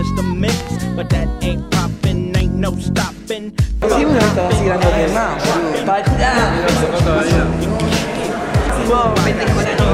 finish the mix, but that ain't poppin', ain't no stopping. Sí, bueno, estaba vacilando bien más. Wow, vete con la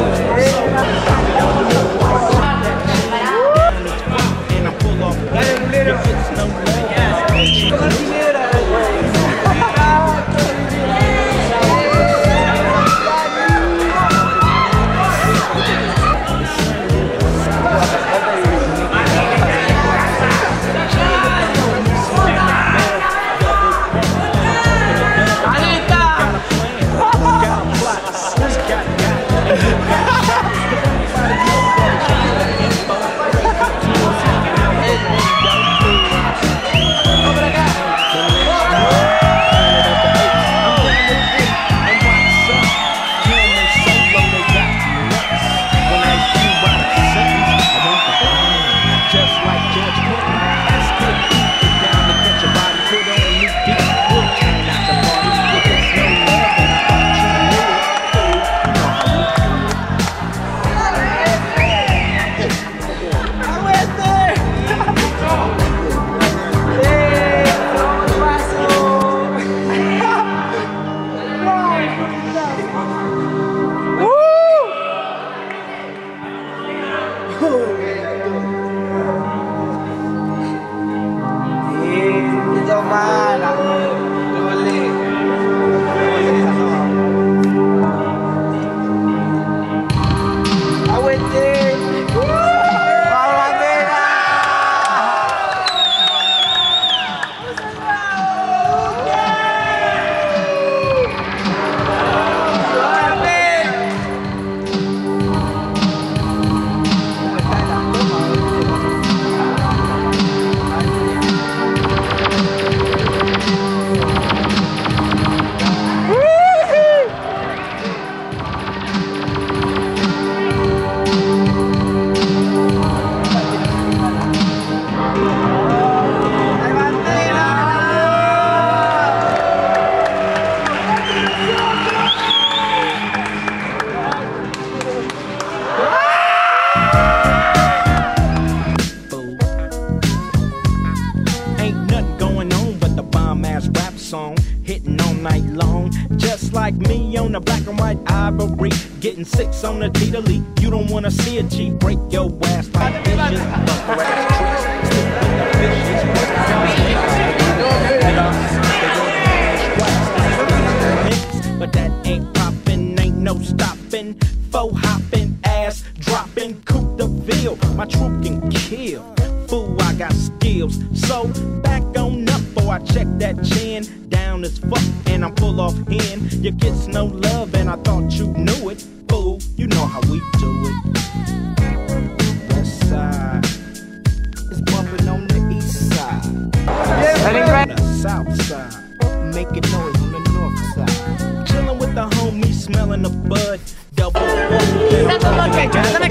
hitting all night long, just like me on the black and white ivory, getting 6 on the T to lead. You don't wanna see a G break your ass like dishes, bust her ass tricks, stick with the fishes, but that ain't poppin', ain't no stoppin', faux hoppin', ass droppin', Coupe de Ville, my troop can kill. Fool, I got skills, so back on up before I check that chin. Down as fuck and I'm full off hen. You get no love and I thought you knew it. Fool, you know how we do it. West side is bumping on the east side. On the south side, making noise on the north side. Chillin' with the homies, smelling the bud. Double.